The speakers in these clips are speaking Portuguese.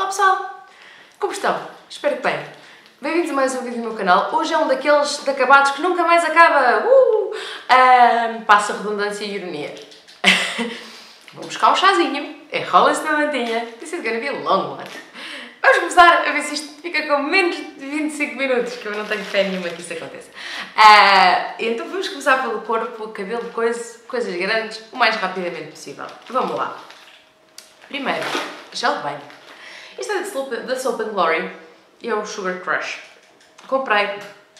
Olá pessoal, como estão? Espero que bem. Bem-vindos a mais um vídeo no meu canal. Hoje é um daqueles de acabados que nunca mais acaba. Passa a redundância e ironia. Vou buscar um chazinho, enrola-se na mantinha. This is gonna be a long one. Vamos começar a ver se isto fica com menos de 25 minutos, que eu não tenho fé nenhuma que isso aconteça. Então vamos começar pelo corpo, cabelo, coisas grandes, o mais rapidamente possível. Vamos lá. Primeiro, gel de banho. Isto é da Soap & Glory e é o Sugar Crush. Comprei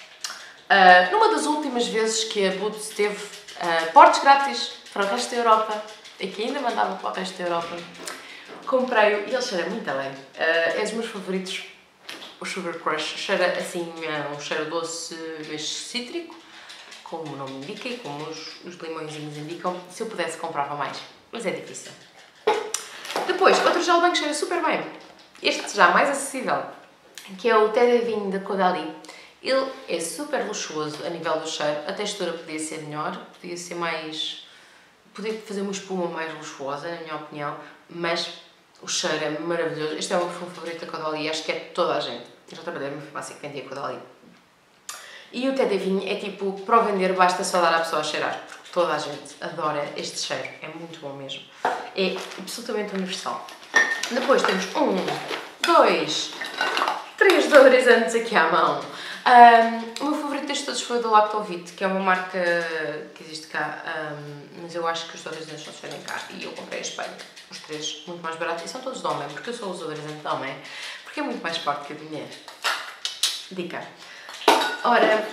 numa das últimas vezes que a Boots teve portes grátis para o resto da Europa e que ainda mandava para o resto da Europa. Comprei-o e ele cheira muito bem. É dos meus favoritos, o Sugar Crush. Cheira assim, um cheiro doce, mas cítrico, como o nome indica e como os limõezinhos indicam. Se eu pudesse comprava mais, mas é difícil. Depois, outro gel de banho que cheira super bem. Este já mais acessível, que é o Té de Vinho da Caudalie. Ele é super luxuoso a nível do cheiro. A textura podia ser melhor, podia ser mais... podia fazer uma espuma mais luxuosa, na minha opinião, mas o cheiro é maravilhoso. Este é o meu perfume favorito da Caudalie, acho que é de toda a gente. Eu já trabalhei numa farmácia que vendia Caudalie. E o Té de Vinho é tipo, para o vender basta só dar à pessoa a cheirar, porque toda a gente adora este cheiro, é muito bom mesmo. É absolutamente universal. Depois temos 1, 2, 3 deodorizantes aqui à mão. O meu favorito destes todos foi o da Lactovit, que é uma marca que existe cá, mas eu acho que os deodorizantes não se vendem cá e eu comprei em Espanha, os 3 muito mais baratos e são todos de homem, porque eu só uso deodorizante de homem, porque é muito mais forte que a mulher. Dica. Ora,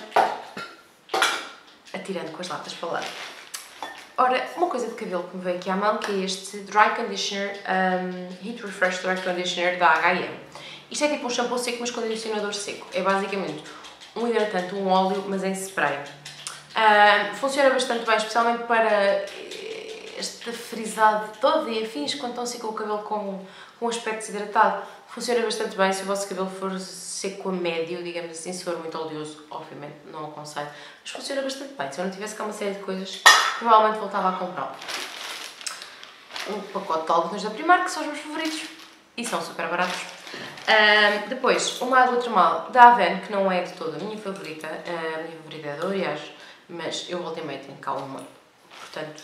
atirando com as latas para lá. Ora, uma coisa de cabelo que me veio aqui à mão, que é este Dry Conditioner, Heat Refresh Dry Conditioner da H&M. Isto é tipo um shampoo seco, mas condicionador seco. É basicamente um hidratante, um óleo, mas em spray. Funciona bastante bem, especialmente para esta frisadade toda e afins, quando estão assim com o cabelo com um aspecto desidratado. Funciona bastante bem se o vosso cabelo for seco a médio, digamos assim, se for muito oleoso, obviamente não aconselho, mas funciona bastante bem. Se eu não tivesse cá uma série de coisas, provavelmente voltava a comprá-lo. Um pacote de algodões da Primark, que são os meus favoritos e são super baratos. Depois, uma água termal da Aven, que não é de toda a minha favorita é da Oriage, mas eu voltei meio tenho cá uma, portanto,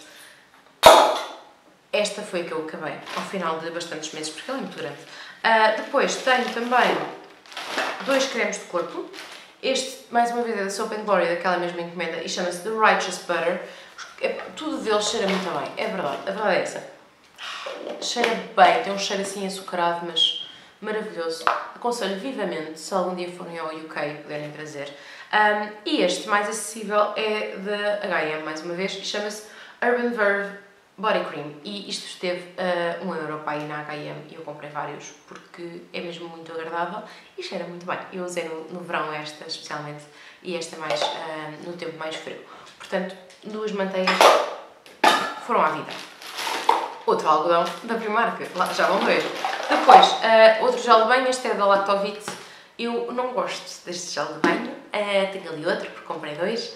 esta foi a que eu acabei ao final de bastantes meses, porque ela é muito grande. Depois tenho também 2 cremes de corpo. Este, mais uma vez, é da Soap & Glory, daquela mesma encomenda, e chama-se The Righteous Butter. Tudo deles cheira muito bem, é verdade, a verdade é essa. Cheira bem, tem um cheiro assim açucarado, mas maravilhoso. Aconselho vivamente, se algum dia forem ao UK e puderem trazer. E este, mais acessível, é da H&M, mais uma vez, e chama-se Urban Verve Body Cream. E isto esteve a €1 para ir na H&M e eu comprei vários, porque é mesmo muito agradável e cheira muito bem. Eu usei no verão esta, especialmente, e esta mais no tempo mais frio. Portanto, 2 manteigas foram à vida. Outro algodão da Primark, já vão ver. Depois, outro gel de banho, este é da Lactovit. Eu não gosto deste gel de banho, tenho ali outro, porque comprei 2.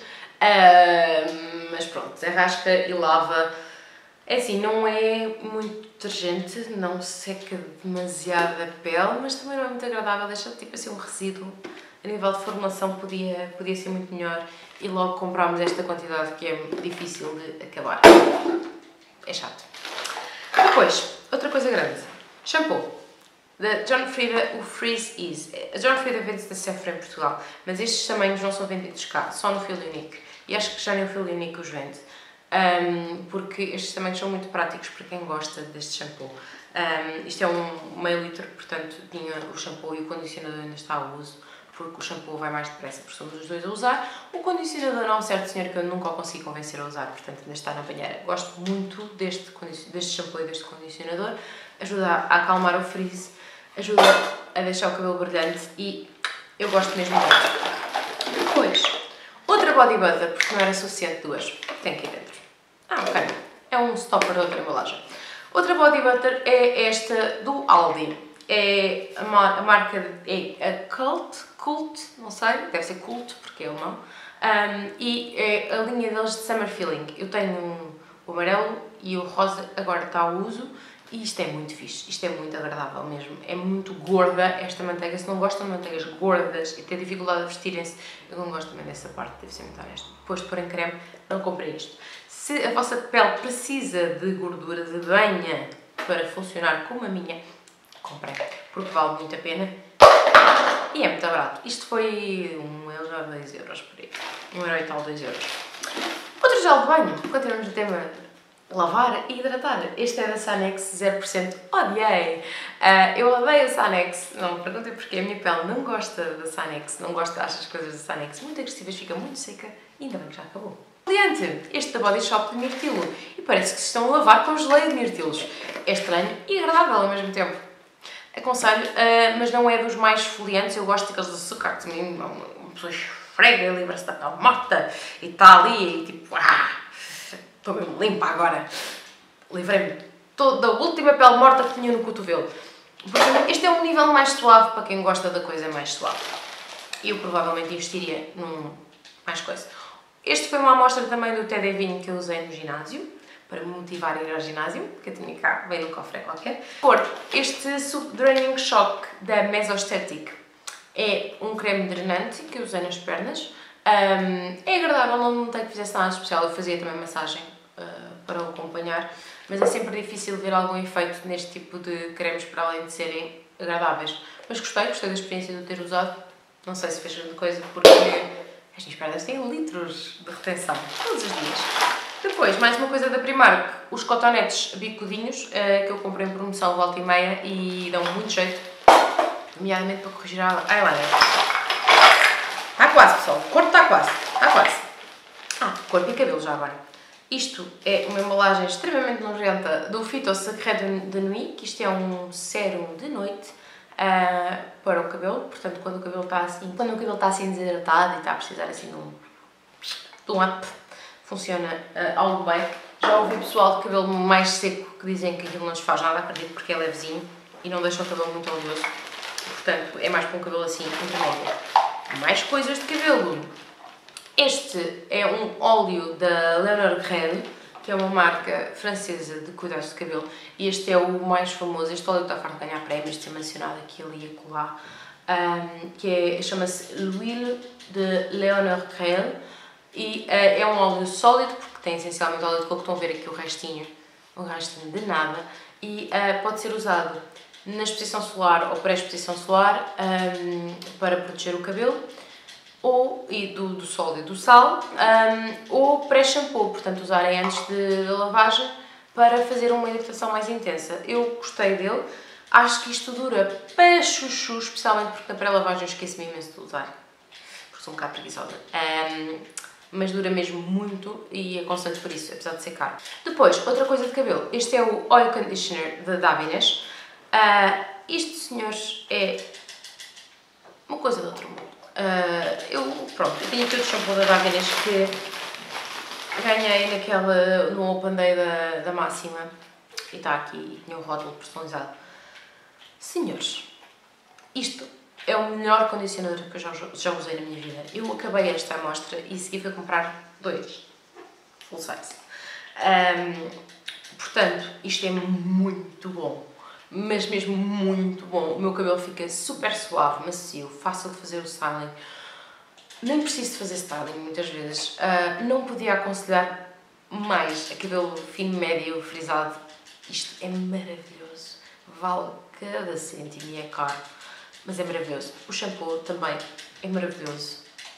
Mas pronto, arrasca e lava. É assim, não é muito detergente, não seca demasiado a pele, mas também não é muito agradável, deixa tipo assim um resíduo. A nível de formulação podia ser muito melhor e logo comprámos esta quantidade que é difícil de acabar. É chato. Depois, outra coisa grande. Shampoo. Da John Frieda, o Freeze Ease. A John Frieda vende-se da Sephora em Portugal, mas estes tamanhos não são vendidos cá, só no Feel Unique. E acho que já nem o Feel Unique os vende. Porque estes tamanhos são muito práticos para quem gosta deste shampoo. Isto é um meio litro, portanto tinha o shampoo e o condicionador ainda está ao uso, porque o shampoo vai mais depressa, porque somos os dois a usar. O condicionador não é um certo senhor que eu nunca o consigo convencer a usar, portanto ainda está na banheira. Gosto muito deste shampoo e deste condicionador, ajuda a acalmar o frizz, ajuda a deixar o cabelo brilhante e eu gosto mesmo muito. Depois, outra body butter, porque não era suficiente 2, tem aqui dentro. Ok, é um stopper de outra embalagem. Outra body butter é esta do Aldi. É a marca é a Cult, não sei, deve ser Cult porque é alemão. E é a linha deles de Summer Feeling. Eu tenho o amarelo e o rosa agora está ao uso E isto é muito fixe, isto é muito agradável mesmo. É muito gorda esta manteiga. Se não gostam de manteigas gordas e ter dificuldade a vestirem-se, eu não gosto também dessa parte, devo ser muito honesta. Depois de pôr em creme, não comprem isto. Se a vossa pele precisa de gordura de banha para funcionar como a minha, comprem, porque vale muito a pena. E é muito barato. Isto foi 1 euro ou 2 euros por aí. 1 euro e tal, 2 euros. Outro gel de banho, continuamos no tema lavar e hidratar. Este é da Sanex 0%. Odiei! Eu odeio a Sanex. Não me perguntem porque a minha pele não gosta da Sanex, não gosta destas coisas da Sanex. Muito agressivas, fica muito seca e ainda bem que já acabou. Adiante, este da Body Shop de mirtilo. E parece que se estão a lavar com geleia de mirtilos. É estranho e agradável ao mesmo tempo. Aconselho, mas não é dos mais esfoliantes. Eu gosto daqueles de açúcar, que uma pessoa esfrega e livra-se da pele morta e está ali e tipo, estou mesmo limpa agora. Livrei-me da última pele morta que tinha no cotovelo. Portanto, este é um nível mais suave para quem gosta da coisa mais suave. Eu provavelmente investiria num mais coisa. Este foi uma amostra também do TD Vinho que eu usei no ginásio, para me motivar a ir ao ginásio, que eu tinha cá, veio no cofre qualquer. Este Super Draining Shock da Mesostatic é um creme drenante que eu usei nas pernas. É agradável, não notei que fizesse nada especial, eu fazia também massagem para o acompanhar, mas é sempre difícil ver algum efeito neste tipo de cremes para além de serem agradáveis. Mas gostei da experiência de o ter usado, não sei se fez grande coisa, porque as minhas pernas têm litros de retenção, todos os dias. Depois, mais uma coisa da Primark, os cotonetes bicudinhos, que eu comprei em promoção volta e meia e dão muito jeito, nomeadamente para corrigir a eyeliner. Está quase, pessoal, o corpo está quase, corpo e cabelo já agora. Isto é uma embalagem extremamente nojenta do Phyto Secret de Nuit, que isto é um sérum de noite para o cabelo, portanto quando o cabelo está assim desidratado e está a precisar assim de um up, funciona algo bem. Já ouvi pessoal de cabelo mais seco que dizem que aquilo não lhes faz nada, acredito, porque é levezinho e não deixa o cabelo muito oleoso, portanto é mais para um cabelo assim intermédio. Mais coisas de cabelo. Este é um óleo da Leonor Grel, que é uma marca francesa de cuidados de cabelo, e este é o mais famoso. Este óleo está farto de ganhar prémios, de ser mencionado aqui, ali e acolá, chama-se L'Huile de Leonor Grel, e é um óleo sólido, porque tem essencialmente óleo de coco, estão a ver aqui o restinho de nada, e pode ser usado na exposição solar ou pré-exposição solar para proteger o cabelo, e do sol e do sal, ou pré-shampoo, portanto usarem antes da lavagem para fazer uma hidratação mais intensa. Eu gostei dele, acho que isto dura para chuchu, especialmente porque na pré-lavagem eu esqueci-me imenso de usar, porque sou um bocado preguiçosa, mas dura mesmo muito e aconselho por isso, apesar de ser caro. Depois, outra coisa de cabelo, este é o Oil Conditioner da Davines. Isto, senhores, é uma coisa de outro mundo. Eu tenho aqui o shampoo da Davines que ganhei no Open Day da Máxima e está aqui, e tinha um rótulo personalizado. Senhores, isto é o melhor condicionador que eu já usei na minha vida. Eu acabei esta amostra e segui fui comprar 2 full size. Portanto, isto é muito bom, mas mesmo muito bom. O meu cabelo fica super suave, macio, fácil de fazer o styling. Nem preciso de fazer styling muitas vezes. Não podia aconselhar mais a cabelo fino, médio, frisado. Isto é maravilhoso. Vale cada cêntimo e é caro, mas é maravilhoso. O shampoo também é maravilhoso.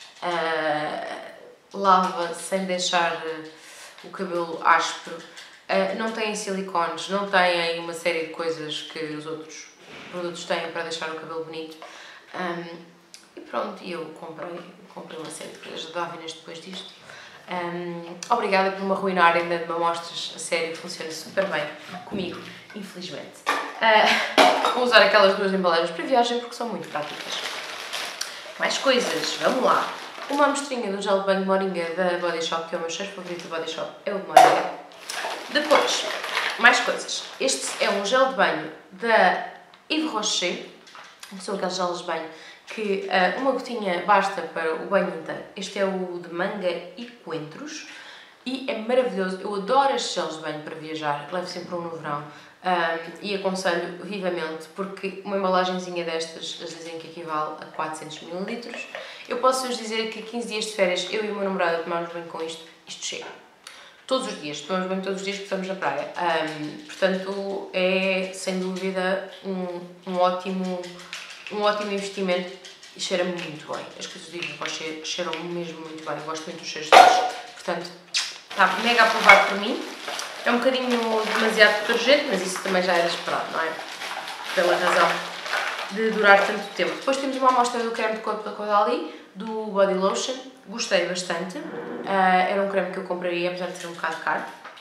Lava sem deixar o cabelo áspero. Não têm silicones, não têm uma série de coisas que os outros produtos têm para deixar o cabelo bonito. E pronto, eu comprei uma série de coisas da Davines depois disto. Obrigada por me arruinar ainda de me amostras, a sério, funciona super bem comigo, infelizmente. Vou usar aquelas 2 embalagens para viagem porque são muito práticas. Mais coisas, vamos lá. Uma amostrinha do gel de banho de moringa da Body Shop, que é o meu cheiro favorito da Body Shop, é o de moringa. Depois, mais coisas. Este é um gel de banho da Yves Rocher, são aqueles geles de banho que uma gotinha basta para o banho inteiro. Este é o de manga e coentros e é maravilhoso. Eu adoro estes geles de banho para viajar, levo sempre um no verão. e aconselho vivamente, porque uma embalagenzinha destas, eles dizem que equivale a 400 ml. Eu posso-vos dizer que 15 dias de férias, eu e o meu namorado tomamos banho com isto chega. Todos os dias, tomamos banho todos os dias porque estamos na praia. Portanto, é sem dúvida um ótimo investimento e cheira muito bem. As coisas de Givenchy cheiram mesmo muito bem, gosto muito dos cheiros deles. Portanto, está mega aprovado por mim. É um bocadinho demasiado detergente, mas isso também já era esperado, não é? Pela razão de durar tanto tempo. Depois temos uma amostra do creme de corpo da Caudalie, do Body Lotion. Gostei bastante. Era um creme que eu compraria, apesar de ser um bocado caro.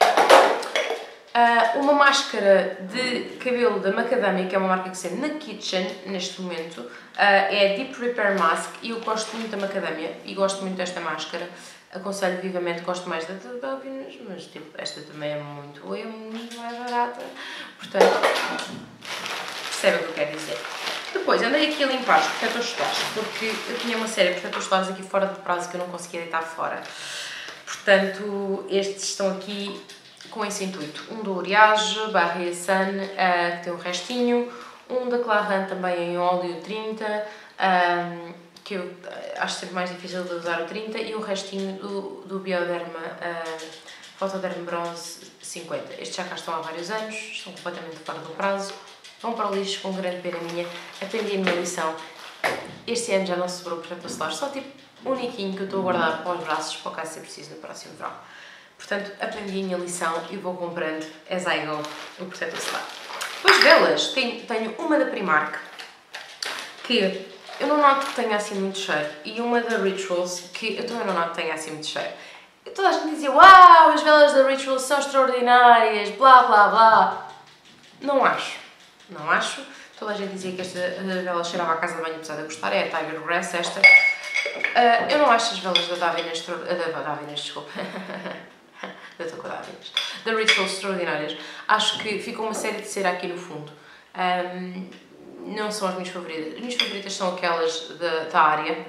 Uma máscara de cabelo da Macadamia, que é uma marca que sai na Kitchen neste momento. É a Deep Repair Mask e eu gosto muito da Macadamia e gosto muito desta máscara. Aconselho vivamente, gosto mais da Belvinas, mas tipo, esta também é muito mais barata. Portanto, percebem o que eu quero dizer. Depois, andei aqui a limpar os protetores solares, porque eu tinha uma série de protetores solares aqui fora do prazo que eu não conseguia deitar fora. Portanto, estes estão aqui com esse intuito. Um do Uriage, Barre Sun, que tem um restinho. Um da Clarin também em óleo 30, que eu acho sempre mais difícil de usar o 30. E o restinho do Bioderma Photoderm Bronze 50. Estes já cá estão há vários anos, estão completamente fora do prazo. Vão para o lixo com grande pena minha. Aprendi a minha lição. Este ano já não sobrou protetor solar, só tipo um niquinho que eu estou a guardar para os braços, para o caso ser preciso no próximo verão. Portanto, aprendi a minha lição e vou comprando as I go o protetor solar. Depois velas, tenho uma da Primark, que eu não noto que tenha assim muito cheiro, e uma da Rituals, que eu também não noto que tenha assim muito cheiro. E toda a gente dizia, uau, as velas da Rituals são extraordinárias, blá blá blá. Não acho. Não acho. Toda a gente dizia que esta vela cheirava à casa de banho, apesar de eu gostar. É a Tiger Grass esta. Eu não acho as velas da Davinas, desculpa. Da Davinas. Da Ritual extraordinárias. Acho que fica uma série de cera aqui no fundo. Não são as minhas favoritas. As minhas favoritas são aquelas da área.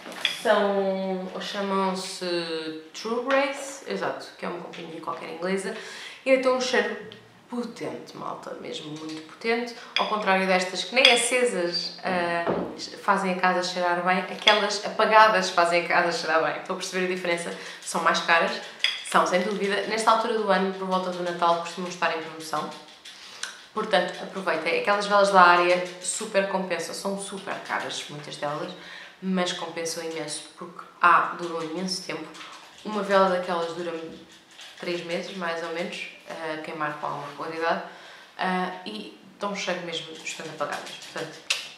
Chamam-se True Grace, exato, que é uma companhia qualquer inglesa. E tem um cheiro potente, malta, mesmo muito potente, ao contrário destas que nem acesas fazem a casa cheirar bem, aquelas apagadas fazem a casa cheirar bem. Estou a perceber a diferença? São mais caras, são sem dúvida. Nesta altura do ano, por volta do Natal, costumam estar em promoção, portanto aproveitem. Aquelas velas da área super compensam, são super caras muitas delas, mas compensam imenso porque duram imenso tempo. Uma vela daquelas dura 3 meses, mais ou menos, queimar com alguma qualidade, e dão um cheiro mesmo estando apagadas. Portanto,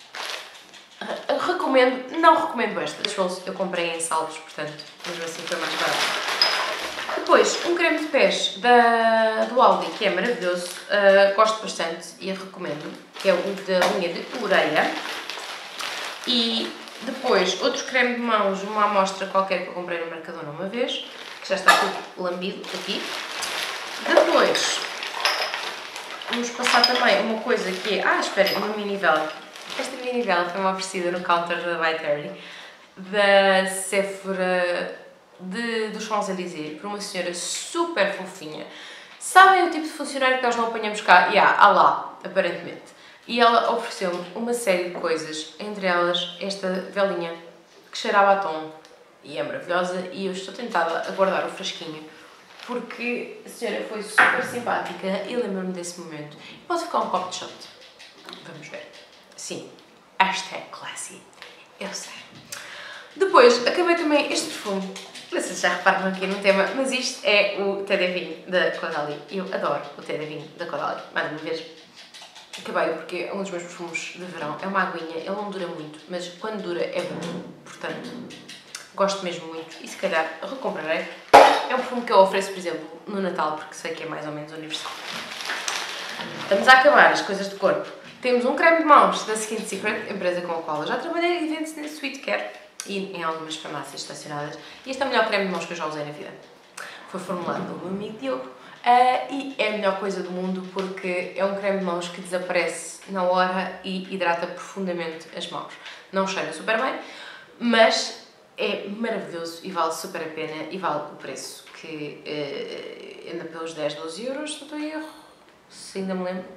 não recomendo estas. Eu comprei em saldos, portanto, mesmo assim foi mais barato. Depois, um creme de pés do Aldi, que é maravilhoso, gosto bastante e recomendo, que é o da linha de Ureia. E depois, outro creme de mãos, uma amostra qualquer que eu comprei no Mercadona uma vez, que já está tudo lambido aqui. Depois, vamos passar também uma coisa que é... esperem, uma mini vela. Esta mini vela foi-me oferecida no counter da By Terry, da Sephora do Champs-Élysées, por uma senhora super fofinha. Sabem o tipo de funcionário que nós não apanhamos cá? Há lá, aparentemente. E ela ofereceu-me uma série de coisas, entre elas esta velinha que cheira a batom e é maravilhosa, e eu estou tentada a guardar o frasquinho porque a senhora foi super simpática e lembro-me desse momento. Pode ficar um copo de shot. Vamos ver. Sim, #classy. Eu sei. Depois, acabei também este perfume. Não sei se já reparam aqui no tema, mas isto é o Thé de Vigne da Caudalie. Eu adoro o Thé de Vigne da Caudalie. Mais uma vez, acabei porque é um dos meus perfumes de verão. É uma aguinha, ele não dura muito, mas quando dura é bom. Portanto, gosto mesmo muito e se calhar recomprarei. É um perfume que eu ofereço, por exemplo, no Natal, porque sei que é mais ou menos universal. Estamos a acabar as coisas de corpo. Temos um creme de mãos da Skin Secret, empresa com a qual eu já trabalhei e vende-se na Sweet Care e em algumas farmácias estacionadas. E este é o melhor creme de mãos que eu já usei na vida. Foi formulado pelo meu amigo Diogo e é a melhor coisa do mundo porque é um creme de mãos que desaparece na hora e hidrata profundamente as mãos. Não cheira super bem, mas é maravilhoso e vale super a pena e vale o preço, que anda pelos 10, 12 euros, se não estou em erro, se ainda me lembro.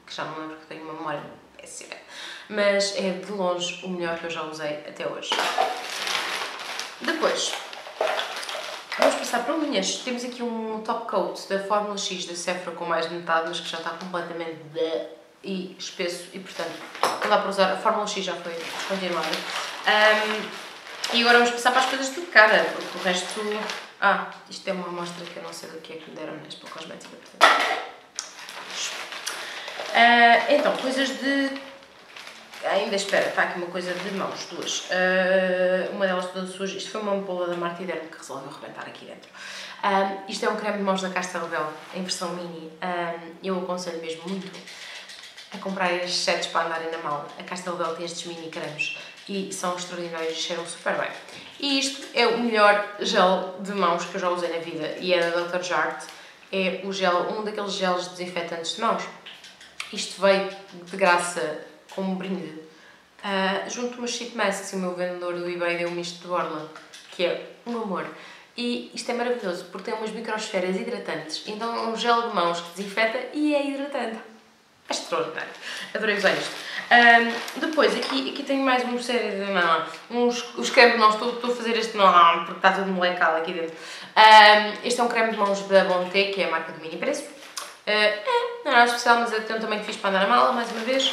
que já não lembro porque tenho uma memória péssima. Mas é de longe o melhor que eu já usei até hoje. Depois, vamos passar para unhas. Temos aqui um top coat da Fórmula X da Sephora com mais de metade, mas que já está completamente e espesso e, portanto, não dá para usar. A Fórmula X já foi descontinuada. E agora vamos passar para as coisas de cara, porque o resto... isto é uma amostra que eu não sei do que é que me deram neste para cosmética, portanto... Então, coisas de... Ainda espera, está aqui uma coisa de mãos, duas. Uma delas toda suja. Isto foi uma ampola da Martha Derm que resolveu arrebentar aqui dentro. Isto é um creme de mãos da Castel Bell, em versão mini. Eu aconselho mesmo muito a comprar estes sets para andarem na mão. A Castel Bell tem estes mini cremes e são extraordinários e cheiram super bem. E isto é o melhor gel de mãos que eu já usei na vida e é da Dr. Jart. É o gel, um daqueles geles desinfetantes de mãos. Isto veio de graça como brinde. Junto a umas sheet masks, o meu vendedor do eBay deu-me isto de borla, que é um amor. E isto é maravilhoso, porque tem umas microsferas hidratantes, então é um gel de mãos que desinfeta e é hidratante. É extraordinário. Adorei usar isto. Depois, aqui tenho mais uma série de... os cremes de mãos, estou a fazer este porque está tudo molecado aqui dentro. Este é um creme de mãos da Bonté, que é a marca do mini preço. Não é nada especial, mas eu tenho também que fiz para andar na mala, mais uma vez.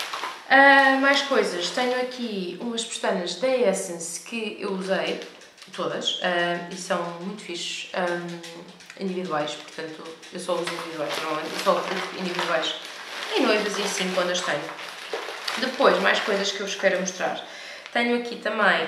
Mais coisas. Tenho aqui umas pestanas da Essence que eu usei, todas, e são muito fixes, individuais, portanto, eu só uso individuais, normalmente, eu só uso individuais em noivas e assim quando as tenho. Depois, mais coisas que eu vos quero mostrar. Tenho aqui também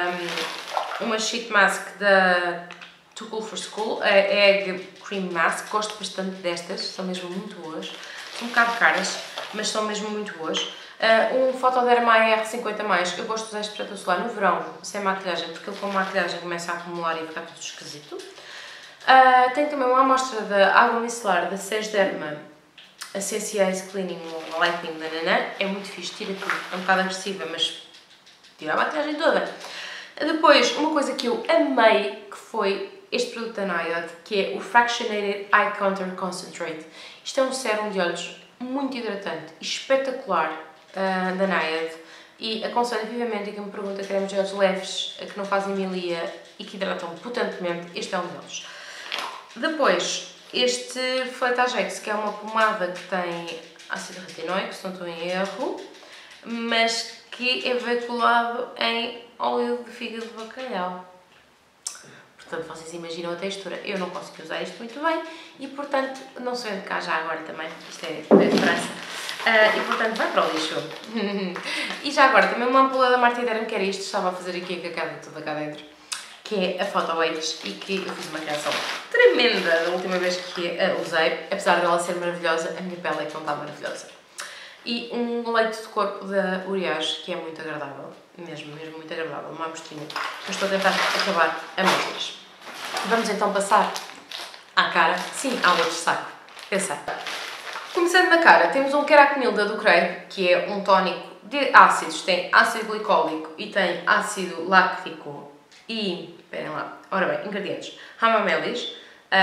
uma sheet mask da Too Cool for School, a Egg Cream Mask, gosto bastante destas, são mesmo muito boas, são um bocado caras, mas são mesmo muito boas. Um Photoderma AR50+, eu gosto de usar este protetor solar no verão, sem maquilhagem, porque ele com maquilhagem começa a acumular e fica tudo esquisito. Tenho também uma amostra da água micelar da Sesderma, a CCA's Cleaning Lightning, é muito fixe, tira tudo, é um bocado agressiva, mas tira a maquilhagem toda. Depois, uma coisa que eu amei, que foi este produto da Naiad, que é o Fractionated Eye Contour Concentrate. Isto é um sérum de olhos muito hidratante e espetacular da Naiad. E aconselho vivamente a quem me pergunta cremes de olhos leves, que não fazem milia e que hidratam potentemente, este é um deles. Depois, este Fletagex, que é uma pomada que tem ácido retinóico, se não estou em erro, mas que é veiculado em óleo de fígado de bacalhau. Portanto, vocês imaginam a textura. Eu não consigo usar isto muito bem e, portanto, não se vende cá já agora também. Isto é de França. E, portanto, vai para o lixo. E já agora, também uma ampola da Martha Derm, que era isto, estava a fazer aqui a cacada toda cá dentro, que é a Photo Age e que eu fiz uma reação tremenda da última vez que a usei. Apesar dela ser maravilhosa, a minha pele é que não está maravilhosa. E um leite de corpo da Uriage, que é muito agradável, mesmo muito agradável, uma amostrinha. Mas estou a tentar acabar amostras. Vamos então passar à cara. Sim, há outro saco. Pensar. Começando na cara, temos um Keratinil da Ducray, que é um tónico de ácidos. Tem ácido glicólico e tem ácido láctico e... Esperem lá. Ora bem, ingredientes. Hamamelis.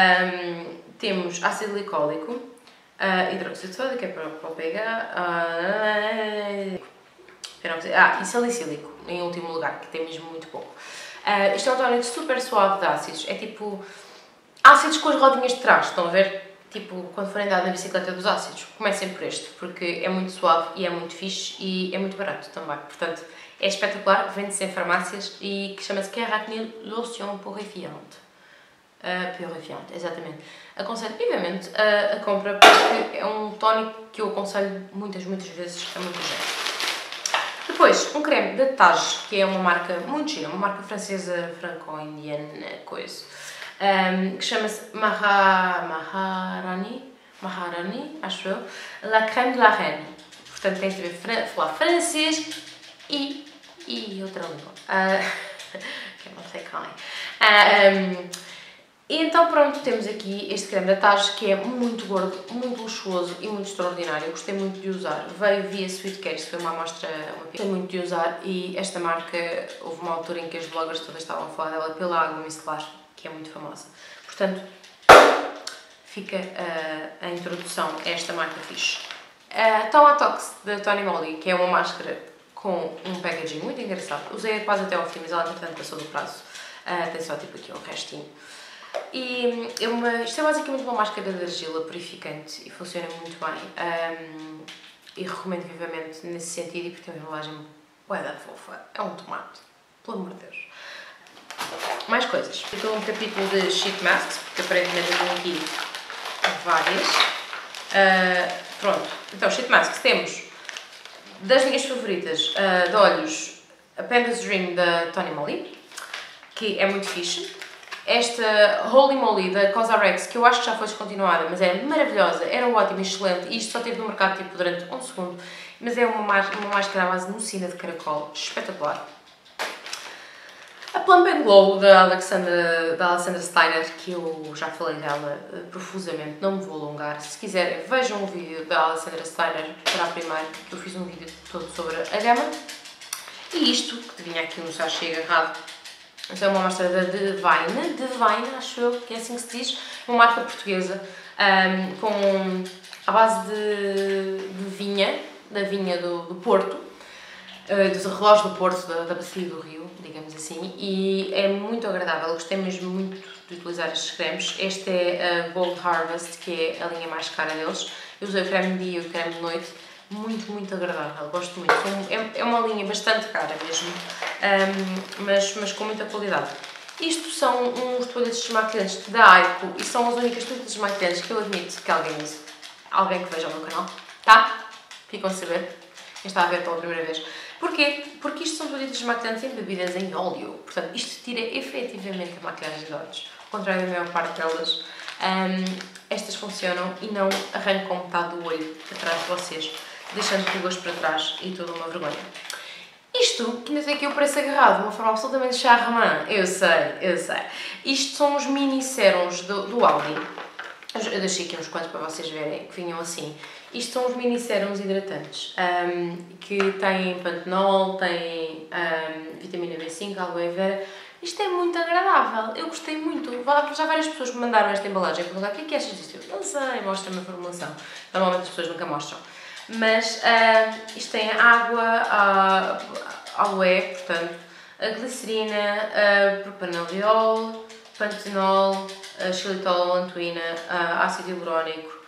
Temos ácido glicólico. Hidróxido de sódio, que é para o pH. E salicílico, em último lugar, que tem mesmo muito pouco. Isto é um tónico super suave de ácidos. É tipo ácidos com as rodinhas de trás, estão a ver? Tipo, quando forem andar na bicicleta dos ácidos, comecem por este, porque é muito suave e é muito fixe e é muito barato também. Portanto, é espetacular, vende-se em farmácias e que chama-se Keratinil Lotion Purifiante. Purifiante, exatamente. Aconselho vivamente a compra porque é um tónico que eu aconselho muitas vezes a muita gente. Depois, um creme da Taj, que é uma marca muito gira, uma marca francesa franco-indiana, coisa, que chama-se Maharani, acho eu, La Crème de la Reine. Portanto, tem que falar francês e outra língua, que eu não sei qual é. E então pronto, temos aqui este creme da Taj, que é muito gordo, muito luxuoso e muito extraordinário. Eu gostei muito de usar. Veio via Sweet Cakes, foi uma amostra, gostei muito de usar e esta marca, houve uma altura em que as bloggers todas estavam a falar dela pela água micelar, que é muito famosa. Portanto, fica a introdução a esta marca fixe. Tomatox da Tony Moly, que é uma máscara com um packaging muito engraçado. Usei quase até ao fim, mas ela entretanto passou do prazo. Tem só tipo aqui um restinho. E isto é basicamente uma máscara de argila purificante e funciona muito bem. E recomendo vivamente nesse sentido, e porque tem uma embalagem bué da fofa. É um tomate, pelo amor de Deus. Mais coisas. Estou um capítulo de sheet masks, porque aparentemente eu tenho aqui várias. Pronto, então sheet masks temos das minhas favoritas de olhos, a Panda's Dream da Tony Moly, que é muito fixe. Esta Holy Moly da Cosrx, que eu acho que já foi descontinuada, mas era maravilhosa, era ótima, excelente, e isto só esteve no mercado tipo durante um segundo, mas é uma máscara à base de mucina de caracol, espetacular. A Plump and Glow da Alexandra Steiner, que eu já falei dela profusamente, não me vou alongar. Se quiserem, vejam o vídeo da Alexandra Steiner para a primeira, que eu fiz um vídeo todo sobre a gama. E isto, que vinha aqui no sachê agarrado, então é uma amostra da Divine, acho eu que é assim que se diz, uma marca portuguesa, com a base de vinha, da vinha do Porto, dos relógios do Porto, da bacia do Rio, digamos assim, e é muito agradável. Eu gostei mesmo muito de utilizar estes cremes. Este é a Gold Harvest, que é a linha mais cara deles. Eu usei o creme de dia e o creme de noite, muito agradável, gosto muito. É uma linha bastante cara mesmo, mas com muita qualidade. Isto são uns toalhetes desmaquilhantes da Aiko e são as únicas toalhetes desmaquilhantes que eu admito que alguém use. Alguém que veja o meu canal, tá? Ficam a saber. Quem está a ver pela primeira vez. Porquê? Porque isto são toalhetes desmaquilhantes embebidas em óleo. Portanto, isto tira efetivamente a maquilhagem de olhos. Ao contrário da maior parte delas, estas funcionam e não arrancam metade do olho atrás de vocês, deixando rugas para trás e toda uma vergonha. Isto, que ainda tem aqui o preço agarrado, de uma forma absolutamente charmant, eu sei. Isto são os mini sérums do Aldi. Eu deixei aqui uns quantos para vocês verem, que vinham assim. Isto são os mini sérums hidratantes, que têm pantenol, têm vitamina B5, aloe vera. Isto é muito agradável, eu gostei muito. Já várias pessoas me mandaram esta embalagem e perguntaram: o que é que achas disto? Eu não sei, mostra-me a formulação. Normalmente as pessoas nunca mostram. Mas isto tem água, aloe, portanto, a glicerina, propanediol, pantenol, xilitol, lantoína, ácido hialurónico.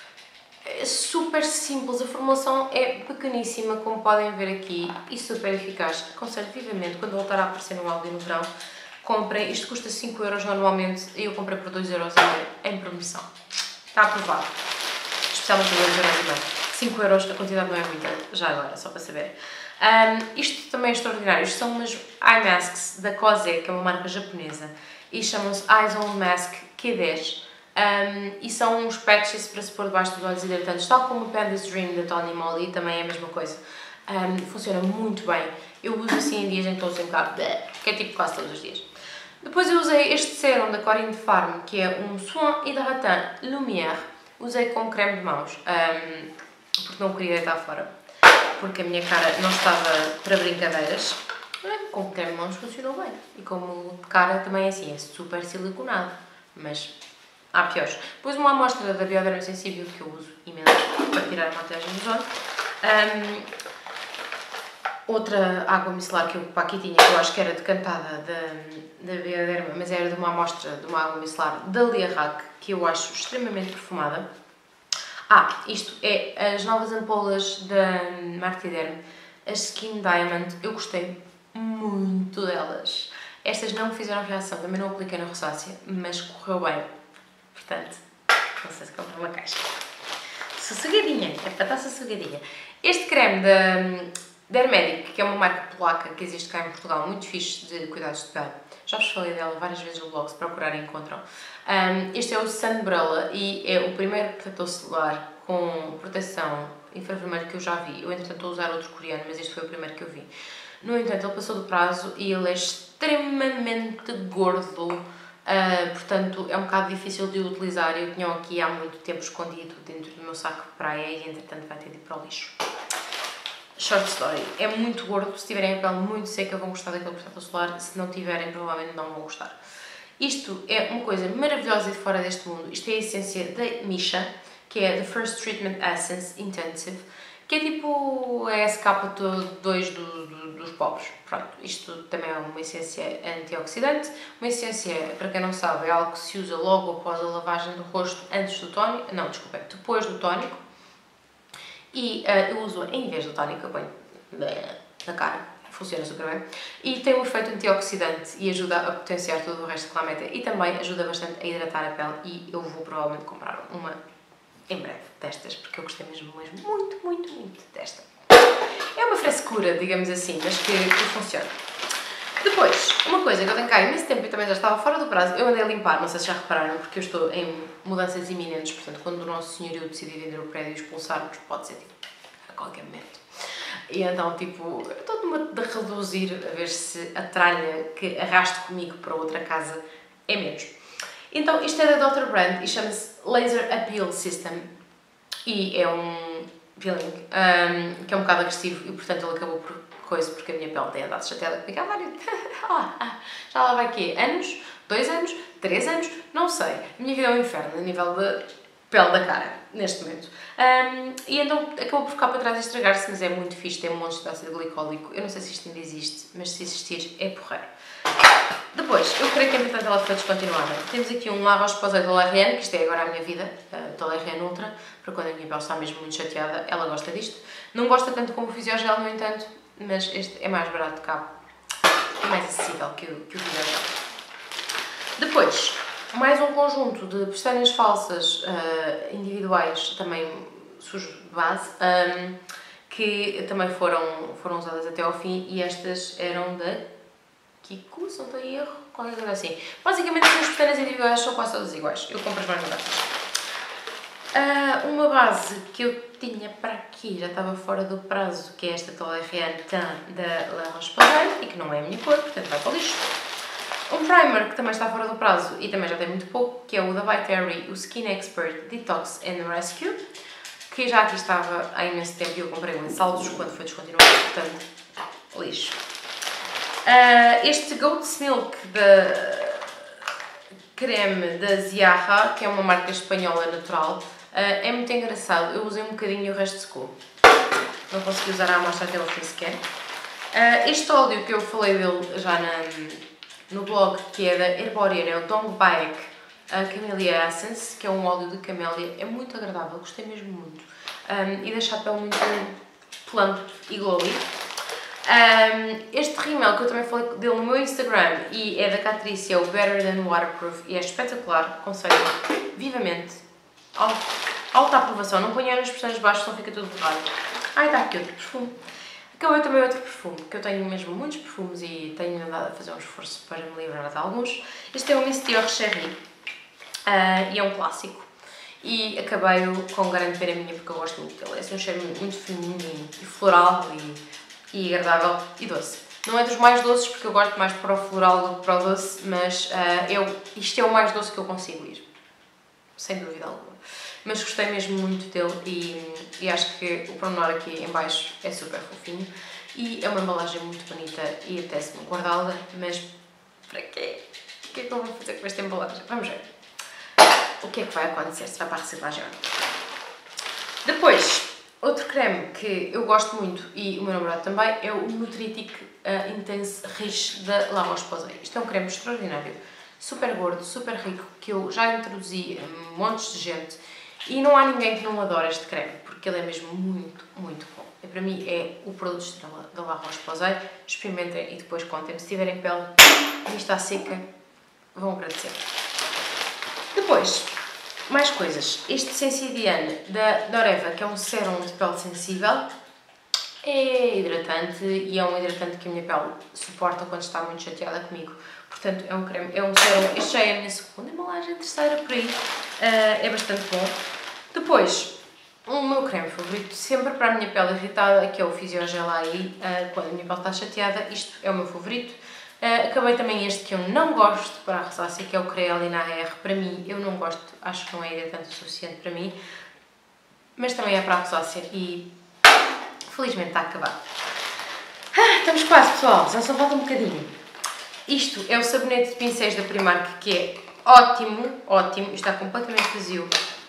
É super simples, a formulação é pequeníssima, como podem ver aqui, e super eficaz. Aconselho vivamente, quando voltar a aparecer no Aldi no verão, comprem. Isto custa 5€ normalmente e eu comprei por 2€ em promoção. Está aprovado. Especialmente por 2,5€. 5€, a quantidade não é muita, já agora, só para saber. Isto também é extraordinário. Isto são umas eye masks da Kose, que é uma marca japonesa, e chamam-se Eyes On Mask Q10. E são uns patches para se pôr debaixo dos olhos hidratantes, tal como o Panda's Dream da Tony Moly, também é a mesma coisa. Funciona muito bem. Eu uso assim em dias em que estou sem bocado, que é tipo quase todos os dias. Depois eu usei este sérum da Corinne Farm, que é um Soin Hydratant Lumière. Usei como creme de mãos, porque não queria deitar fora, porque a minha cara não estava para brincadeiras. Com creme de mãos funcionou bem. E como cara também é assim, é super siliconado, mas há piores. Depois uma amostra da Bioderma Sensível, que eu uso imenso para tirar a maquiagem dos olhos. Outra água micelar que eu para aqui tinha, que eu acho que era decantada da Bioderma, mas era de uma amostra de uma água micelar da Liarac, que eu acho extremamente perfumada. Isto é as novas ampolas da Martiderm, as Skin Diamond. Eu gostei muito delas. Estas não me fizeram reação, também não apliquei na rosácea, mas correu bem. Portanto, não sei se comprei uma caixa. Sossegadinha, é para estar sossegadinha. Este creme da Dermedic, que é uma marca polaca que existe cá em Portugal, muito fixe de cuidados de pele. Já vos falei dela várias vezes no blog, se procurarem encontram. Este é o Sunbrella e é o primeiro protetor solar com proteção infravermelho que eu já vi. Eu, entretanto, estou a usar outro coreano, mas este foi o primeiro que eu vi. No entanto, ele passou do prazo e ele é extremamente gordo. Portanto, é um bocado difícil de utilizar. Eu tinha aqui há muito tempo escondido dentro do meu saco de praia e, entretanto, vai ter de ir para o lixo. Short story. É muito gordo. Se tiverem a pele muito seca, vão gostar daquele protetor solar. Se não tiverem, provavelmente não vão gostar. Isto é uma coisa maravilhosa e de fora deste mundo. Isto é a essência da Misha, que é The First Treatment Essence Intensive, que é tipo a SK2 dos pobres. Pronto, isto também é uma essência antioxidante. Uma essência, para quem não sabe, é algo que se usa logo após a lavagem do rosto, antes do tónico, não, desculpem, depois do tónico. E eu uso em vez do tónico, eu ponho na cara. Funciona super bem. E tem um efeito antioxidante e ajuda a potenciar todo o resto que lá metem. E também ajuda bastante a hidratar a pele. E eu vou provavelmente comprar uma em breve destas, porque eu gostei mesmo muito desta. É uma frescura, digamos assim, mas que funciona. Depois, uma coisa que eu tenho cá há imenso tempo e também já estava fora do prazo, eu andei a limpar, não sei se já repararam, porque eu estou em mudanças iminentes, portanto, quando o nosso senhorio decidir vender o prédio e expulsar-nos, pode ser tipo a qualquer momento. E então, tipo, eu estou numa de reduzir, a ver se a tralha que arrasto comigo para outra casa é menos. Então, isto é da Dr. Brand e chama-se Laser Appeal System. E é um peeling que é um bocado agressivo e, portanto, ele acabou por coisa, porque a minha pele tem andado chateada comigo há vários... Já lá vai quê? Anos? 2 anos? 3 anos? Não sei. A minha vida é um inferno, a nível da pele da cara, neste momento. E então acabou por ficar para trás e estragar-se, mas é muito fixe, tem um monte de ácido glicólico. Eu não sei se isto ainda existe, mas se existir é porreiro. Depois, eu creio que entretanto ela foi descontinuada. Temos aqui um La Roche-Posay do L'Oréal, que isto é agora a minha vida, do L'Oréal Ultra, para quando a minha pele está mesmo muito chateada, ela gosta disto. Não gosta tanto como o Physiogel, no entanto, mas este é mais barato cá, é mais acessível que o Physiogel. Depois, mais um conjunto de pestanas falsas individuais, também sujos de base, que também foram usadas até ao fim, e estas eram da Kiko, se não estou em erro, qualquer coisa assim. Basicamente, as pestanas individuais são quase todas iguais. Eu compro as mais baratas. Uma base que eu tinha para aqui, já estava fora do prazo, que é esta L'Oréal da La Roche-Posay, e que não é a minha cor, portanto vai para o lixo. Um primer que também está fora do prazo e também já tem muito pouco, que é o da By Terry, o Skin Expert Detox and Rescue, que já aqui estava há imenso tempo e eu comprei em saldos quando foi descontinuado, portanto, lixo. Este Goat's Milk da creme da Ziarra, que é uma marca espanhola natural, é muito engraçado. Eu usei um bocadinho e o resto secou. Não consegui usar a amostra até ao fim sequer. Este óleo que eu falei dele já no blog, que é da Herborian, é o Dong Baek Camellia Essence, que é um óleo de camélia. É muito agradável, gostei mesmo muito. E deixa a pele muito plump e glowy. Este rímel que eu também falei dele no meu Instagram e é da Catrice, é o Better Than Waterproof e é espetacular, aconselho vivamente. Alta aprovação, não ponha nas expressões de baixo, senão fica tudo borrado. Ai, está aqui outro perfume. Acabei também outro perfume, que eu tenho mesmo muitos perfumes e tenho andado a fazer um esforço para me livrar de alguns. Este é o Miss Dior Cherry e é um clássico. E acabei-o com grande pena minha porque eu gosto muito dele. É assim um cheiro muito feminino e floral e agradável e doce. Não é dos mais doces porque eu gosto mais para o floral do que para o doce, mas isto é o mais doce que eu consigo ir. Sem dúvida alguma. Mas gostei mesmo muito dele e acho que o pormenor aqui em baixo é super fofinho. E é uma embalagem muito bonita e apetece-me guardá-la, mas para quê? O que é que eu vou fazer com esta embalagem? Vamos ver. O que é que vai acontecer se vai para a reciclagem ou não? Depois, outro creme que eu gosto muito e o meu namorado também é o Nutritic Intense Rich da La Roche-Posay. Isto é um creme extraordinário, super gordo, super rico, que eu já introduzi a montes de gente e não há ninguém que não adore este creme, porque ele é mesmo muito bom. E para mim é o produto estrela da La Roche-Posay. Experimentem e depois contem-me. Se tiverem pele e está seca, vão agradecer. Depois, mais coisas. Este Sensidiane da Noreva, que é um sérum de pele sensível, é hidratante e é um hidratante que a minha pele suporta quando está muito chateada comigo. Portanto, é um creme, é um sérum. Este já é a minha segunda embalagem, terceira por aí. É bastante bom. Depois, o meu creme favorito, sempre para a minha pele irritada, que é o Physiogel AI, quando a minha pele está chateada, isto é o meu favorito. Acabei também este que eu não gosto para a rosácea, que é o Creolina AR. Para mim, eu não gosto, acho que não é hidratante o suficiente para mim, mas também é para a rosácea e felizmente está acabado. Estamos quase, pessoal, já só falta um bocadinho. Isto é o sabonete de pincéis da Primark, que é ótimo, isto está completamente vazio.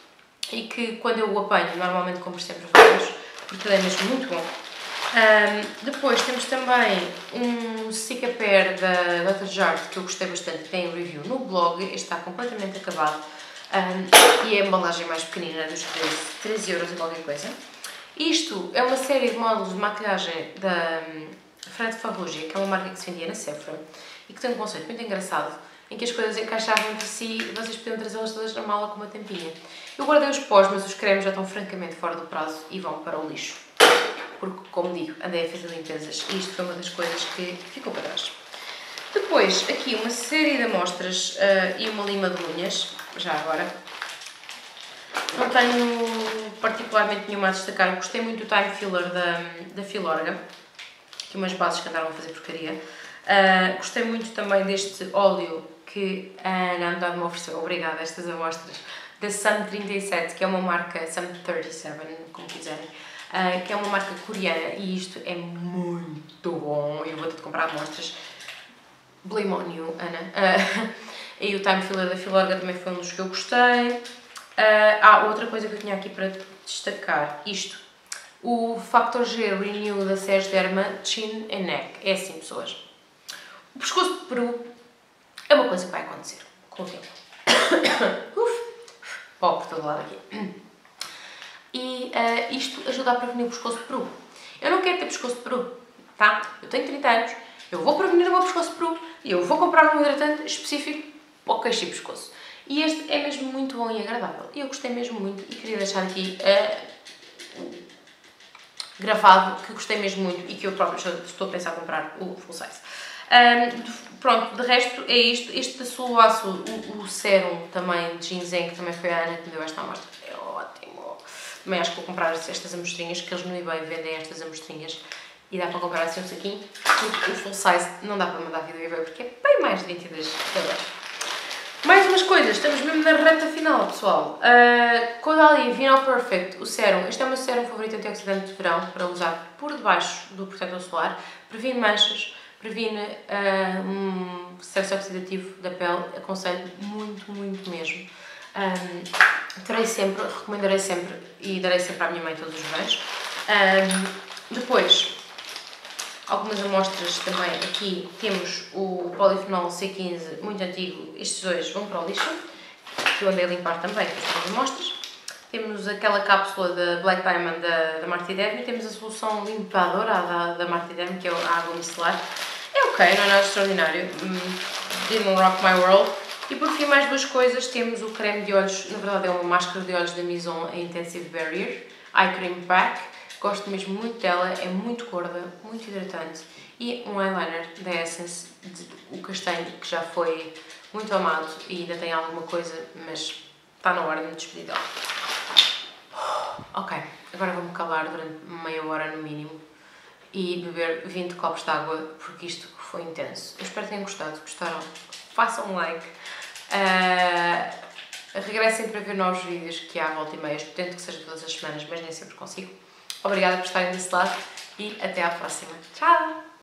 e que quando eu o apanho, normalmente compro sempre vários, porque ele é mesmo muito bom. Depois temos também um stick-a-pair da Dr. Jart que eu gostei bastante, tem um review no blog, este está completamente acabado e é a embalagem mais pequenina dos 13 euros e qualquer coisa. Isto é uma série de módulos de maquilhagem da Fred Farrugia, que é uma marca que se vendia na Sephora e que tem um conceito muito engraçado em que as coisas encaixavam entre si e vocês podiam trazê-las todas na mala com uma tampinha. Eu guardei os pós, mas os cremes já estão francamente fora do prazo e vão para o lixo. Porque, como digo, andei a fazer limpezas e isto foi uma das coisas que ficou para trás. Depois, aqui uma série de amostras e uma lima de unhas, já agora. Não tenho particularmente nenhuma a destacar, eu gostei muito do Time Filler da Filorga, aqui umas bases que andaram a fazer porcaria. Gostei muito também deste óleo que a Ana Andrade me ofereceu, obrigada, estas amostras, da Sun 37, que é uma marca, Sun 37, como quiserem, que é uma marca coreana e isto é muito bom, eu vou ter de comprar amostras. Blame on you, Ana. E o Time Filler da Filorga também foi um dos que eu gostei. Outra coisa que eu tinha aqui para destacar, isto, o Factor G Renew da Serge Derma Chin and Neck. É assim, pessoas, o pescoço de peru é uma coisa que vai acontecer com o tempo. Pó por todo lado aqui. E isto ajuda a prevenir o pescoço de peru. Eu não quero ter pescoço de peru, tá? Eu tenho 30 anos, eu vou prevenir o meu pescoço de peru e eu vou comprar um hidratante específico para o queixo e pescoço. E este é mesmo muito bom e agradável. E eu gostei mesmo muito e queria deixar aqui gravado que gostei mesmo muito e que eu próprio estou a pensar em comprar o full size. Pronto, de resto é isto. Este da Sulwaço, o sérum também de ginseng, que também foi a Ana que me deu esta amostra. É ótimo. Também acho que vou comprar estas amostrinhas, que eles no eBay vendem estas amostrinhas. E dá para comprar assim um saquinho. O full size não dá para mandar vir do eBay porque é bem mais de 22 euros. Mais umas coisas, estamos mesmo na reta final, pessoal. Caudalie Vinyl Perfect, o sérum. Este é o meu sérum favorito antioxidante de verão para usar por debaixo do protetor solar. Previne manchas, previne stress oxidativo da pele. Aconselho muito, muito mesmo. Terei sempre, recomendarei sempre e darei sempre à minha mãe todos os verões. Depois, algumas amostras também. Aqui temos o Polifenol C15 muito antigo, estes dois vão para o lixo, que eu andei a limpar também com estas amostras. Temos aquela cápsula da Black Diamond da Marty Derm e temos a solução limpadora da Marty Derm, que é a água micelar. É ok, não é nada extraordinário, didn't rock my world. E por fim, mais duas coisas, temos o creme de olhos, na verdade é uma máscara de olhos da Maison, a Intensive Barrier, Eye Cream Pack. Gosto mesmo muito dela, é muito gorda, muito hidratante. E um eyeliner da Essence, o castanho, que já foi muito amado e ainda tem alguma coisa, mas está na hora de me despedir dela. Ok, agora vou-me calar durante meia hora no mínimo e beber 20 copos de água, porque isto foi intenso. Eu espero que tenham gostado. Gostaram? Façam um like. Regressem para ver novos vídeos que há à volta e meia. Tento que seja todas as semanas, mas nem sempre consigo. Obrigada por estarem desse lado e até à próxima. Tchau!